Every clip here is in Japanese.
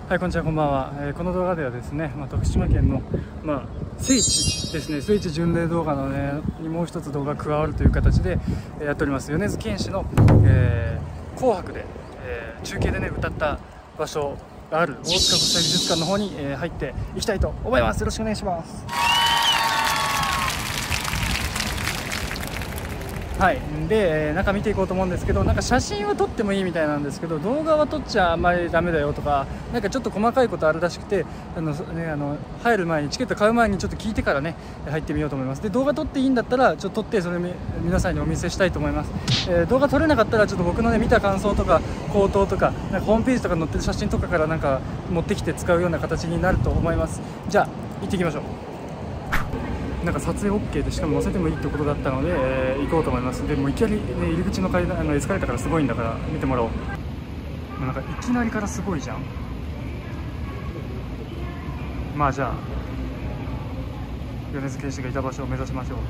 はい、こんにちは、こんばんは。この動画ではですね、徳島県の、聖地ですね、聖地巡礼動画のね、にもう一つ動画が加わるという形で、やっております。米津玄師の、紅白で、中継でね、歌った場所がある大塚国際美術館の方に、入っていきたいと思います。よろしくお願いします。はい、で、中見ていこうと思うんですけど、なんか写真は撮ってもいいみたいなんですけど、動画は撮っちゃあんまりダメだよとか、なんかちょっと細かいことあるらしくて、入る前に、チケット買う前にちょっと聞いてからね、入ってみようと思います。で、動画撮っていいんだったら、ちょっと撮って、それ皆さんにお見せしたいと思います。動画撮れなかったら、ちょっと僕のね、見た感想とか、口頭とか、なんかホームページとか載ってる写真とかからなんか持ってきて使うような形になると思います。じゃあ、行ってきましょう。なんか撮影 OK で、しかも載せてもいいってことだったので、行こうと思います。でもいきなり、ね、入り口の階段、エスカレーターからすごいんだから見てもらおう。なんかいきなりからすごいじゃん。まあじゃあ米津玄師がいた場所を目指しましょう。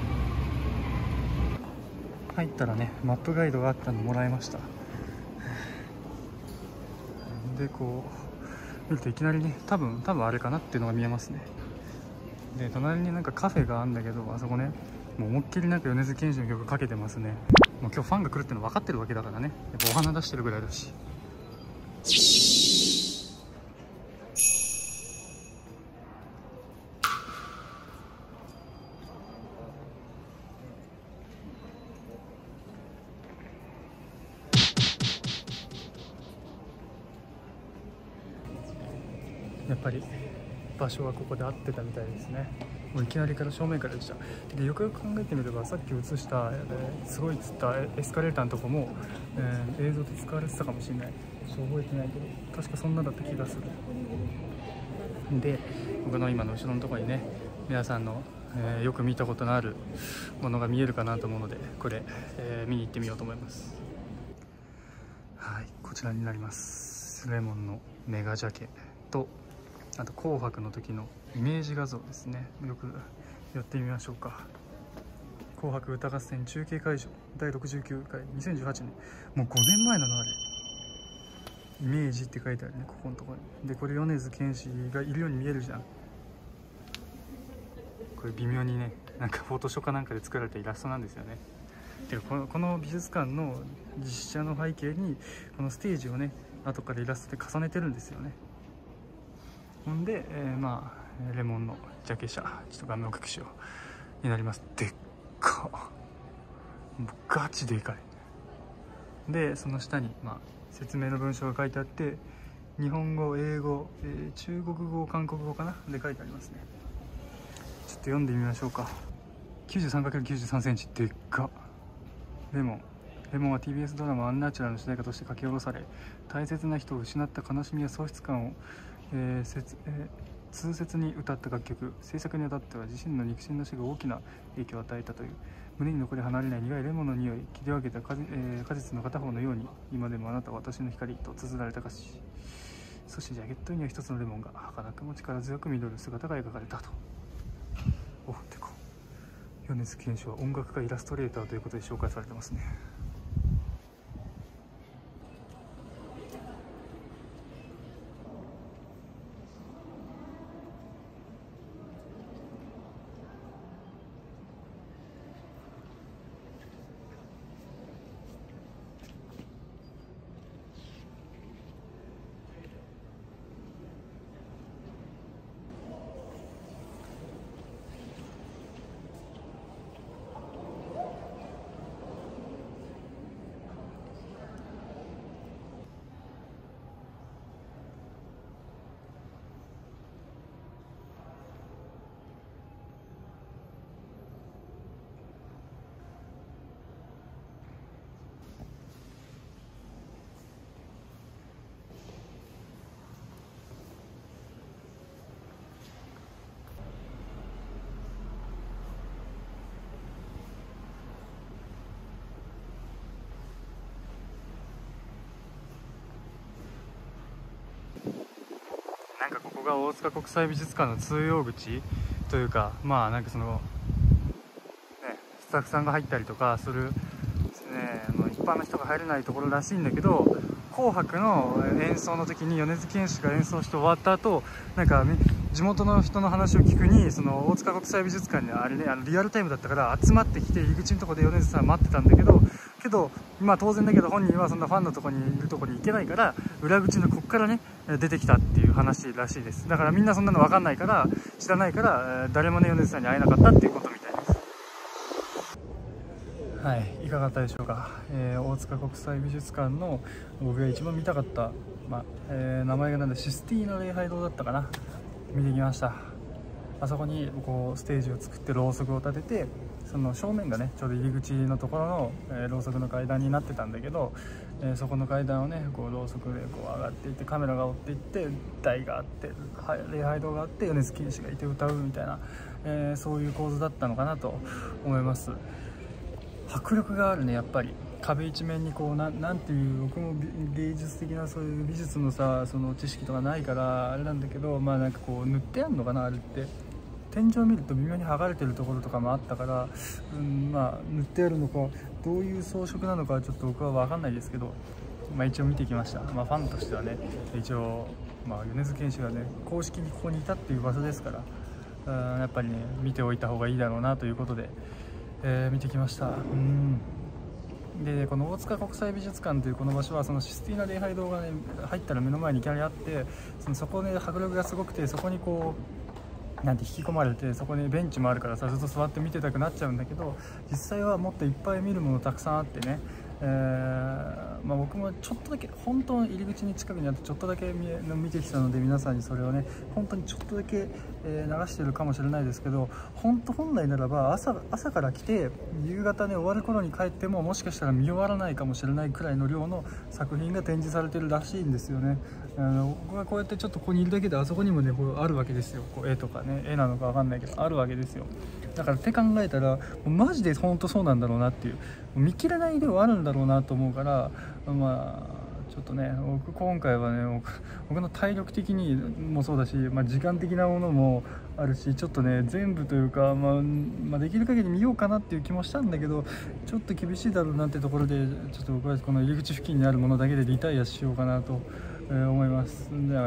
入ったらね、マップガイドがあったのもらいました。でこう見るといきなりね、多分あれかなっていうのが見えますね。で隣になんかカフェがあるんだけど、あそこね、もう思いっきりなんか米津玄師の曲かけてますね。もう今日ファンが来るっての分かってるわけだからね、やっぱお花出してるぐらいだし。やっぱり場所はここで合ってたみたいですね。もういきなりから正面からでした。でよくよく考えてみれば、さっき映した、すごい映ったエスカレーターのとこも、映像で使われてたかもしれない。そう覚えてないけど、確かそんなだった気がする。で僕の今の後ろのところにね、皆さんの、よく見たことのあるものが見えるかなと思うので、これ、見に行ってみようと思います。はい、こちらになります。レモンのメガジャケと、あと紅白の時のイメージ画像ですね。よくやってみましょうか。紅白歌合戦中継会場第69回2018年、もう5年前なのあれ。イメージって書いてあるね、ここのところに。でこれ米津玄師がいるように見えるじゃん。これ微妙にね、なんかフォトショーかなんかで作られたイラストなんですよね。でこの美術館の実写の背景にこのステージをね、後からイラストで重ねてるんですよね。ほんで、レモンのジャケ写、ちょっと画面を大きくしようになります。でっか、もうガチでかい。でその下に、説明の文章が書いてあって、日本語、英語、中国語、韓国語かなで書いてありますね。ちょっと読んでみましょうか。 93×93 センチ、でっか。レモンは TBS ドラマ「アンナチュラル」の主題歌として書き下ろされ、大切な人を失った悲しみや喪失感を、痛切に歌った楽曲。制作にあたっては自身の肉親の死が大きな影響を与えたという。胸に残り離れない苦いレモンの匂い、切り分けた果実の片方のように、今でもあなたは私の光と綴られた歌詞。そしてジャケットには一つのレモンが儚くも力強く実る姿が描かれたと。おでこ米津玄師は音楽家イラストレーターということで紹介されてますね。なんかここが大塚国際美術館の通用口というか、なんかその、スタッフさんが入ったりとかする、一般の人が入れないところらしいんだけど、 紅白の演奏の時に米津玄師が演奏して終わった後、なんか地元の人の話を聞くに、その大塚国際美術館にあれね、リアルタイムだったから集まってきて入り口のところで米津さん待ってたんだけど、まあ当然だけど本人はそんなファンのところにいるところに行けないから、裏口のこっからね出てきたっていう話らしいです。だからみんなそんなの分かんないから、知らないから、誰もね米津さんに会えなかったっていうことみたいです。はい、いかがだったでしょうか。大塚国際美術館の僕が一番見たかった、名前がなんでシスティーナ礼拝堂だったかな、見てきました。あそこにこうステージを作ってろうそくを立てて、その正面がねちょうど入り口のところの、ろうそくの階段になってたんだけど、そこの階段をねこうろうそくでこう上がっていって、カメラが追っていって、台があって、礼拝堂があって、米津玄師がいて歌うみたいな、そういう構図だったのかなと思います。迫力があるね、やっぱり壁一面にこうなんていう、僕も芸術的なそういう美術のさ、その知識とかないからあれなんだけど、なんかこう塗ってあんのかな、あれって天井を見ると微妙に剥がれてるところとかもあったから、塗ってあるのかどういう装飾なのかちょっと僕は分かんないですけど、一応見てきました。ファンとしてはね、一応米津玄師がね公式にここにいたっていう場所ですから、やっぱりね見ておいた方がいいだろうなということで、見てきました。でこの大塚国際美術館というこの場所は、そのシスティーナ礼拝堂がね入ったら目の前にいきなりあって、そこね迫力がすごくて、そこにこうなんて引き込まれて、そこにベンチもあるからさ、ずっと座って見てたくなっちゃうんだけど、実際はもっといっぱい見るものたくさんあってね、僕もちょっとだけ本当の入り口に近くにあってちょっとだけ見てきたので、皆さんにそれをね本当にちょっとだけ、流してるかもしれないですけど、本来ならば朝から来て夕方ね終わる頃に帰っても、もしかしたら見終わらないかもしれないくらいの量の作品が展示されてるらしいんですよね。僕がこうやってちょっとここにいるだけで、あそこにもねこうあるわけですよ。こう絵とかね、絵なのかわかんないけどあるわけですよ。だからって考えたらもうマジで本当そうなんだろうなっていう、見切れない量はあるんだろうなと思うから、ちょっとね僕今回はね、僕の体力的にもそうだし、時間的なものもあるし、ちょっとね全部というか、できる限り見ようかなっていう気もしたんだけど、ちょっと厳しいだろうなってところで、ちょっと僕はこの入り口付近にあるものだけでリタイアしようかなと思います。だから、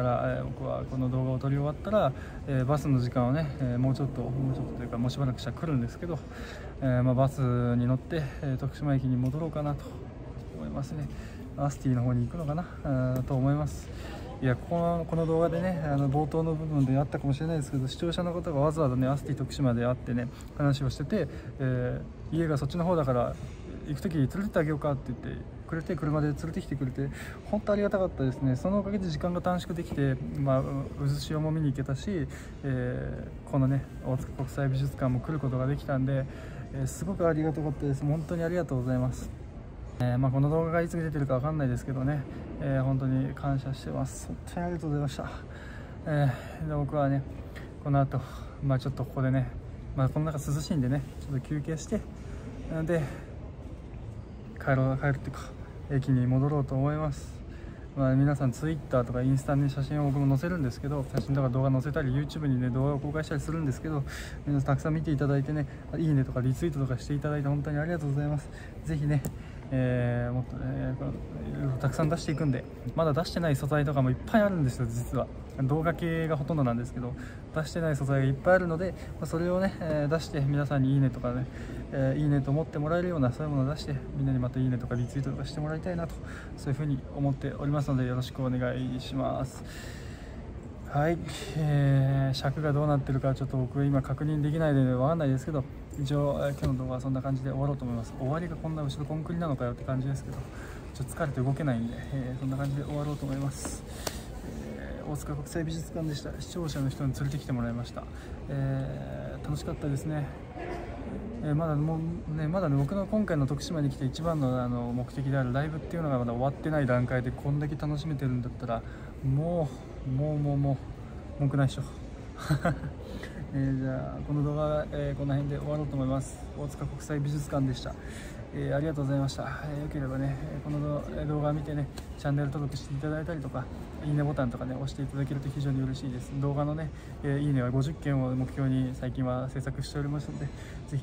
僕はこの動画を撮り終わったら、バスの時間をね、もうちょっとというかもうしばらくしたら来るんですけど、バスに乗って、徳島駅に戻ろうかなと思いますね。アスティの方に行くのかなと思います。いやこの動画でね冒頭の部分であったかもしれないですけど、視聴者の方がわざわざねアスティ徳島で会ってね話をしてて、家がそっちの方だから行く時連れてってあげようかって言ってくれて、車で連れてきてくれて本当ありがたかったですね。そのおかげで時間が短縮できて、渦潮も見に行けたし、このね大塚国際美術館も来ることができたんで、すごくありがたかったです。本当にありがとうございます。この動画がいつ出てるかわかんないですけどね、本当に感謝してます。本当にありがとうございました。で僕はねこの後、ちょっとここでね、この中涼しいんでねちょっと休憩して、で帰るっていうか駅に戻ろうと思います。皆さんツイッターとかインスタに写真を僕も載せるんですけど、写真とか動画載せたり YouTube にね動画を公開したりするんですけど、皆さんたくさん見ていただいてね、いいねとかリツイートとかしていただいて本当にありがとうございます。ぜひねもっとねたくさん出していくんで、まだ出してない素材とかもいっぱいあるんですよ。実は動画系がほとんどなんですけど、出してない素材がいっぱいあるので、それをね、出して皆さんにいいねとかね、いいねと思ってもらえるようなそういうものを出して、みんなにまたいいねとかリツイートとかしてもらいたいなと、そういうふうに思っておりますのでよろしくお願いします。はい、尺がどうなってるかちょっと僕今確認できないので分かんないですけど、一応今日の動画はそんな感じで終わろうと思います。終わりがこんな後ろコンクリなのかよって感じですけど、ちょっと疲れて動けないんで、そんな感じで終わろうと思います。大塚国際美術館でした。視聴者の人に連れてきてもらいました。楽しかったですね。まだ僕の今回の徳島に来て一番の目的であるライブっていうのがまだ終わってない段階でこんだけ楽しめてるんだったらもう文句ないでしょ。じゃあこの動画は、この辺で終わろうと思います。大塚国際美術館でした。ありがとうございました。よければねこの動画を見てねチャンネル登録していただいたりとか、いいねボタンとかね押していただけると非常に嬉しいです。動画のね、いいねは50件を目標に最近は制作しておりますので、ぜ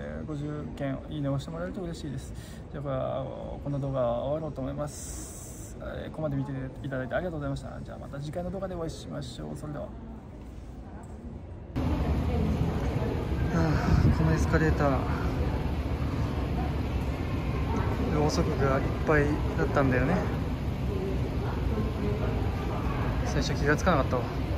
ひね、50件いいねを押してもらえると嬉しいです。じゃあこの動画は終わろうと思います。 ここまで見ていただいてありがとうございました。じゃあまた次回の動画でお会いしましょう。それでは。このエスカレーターろうそくがいっぱいだったんだよね。最初気がつかなかったわ。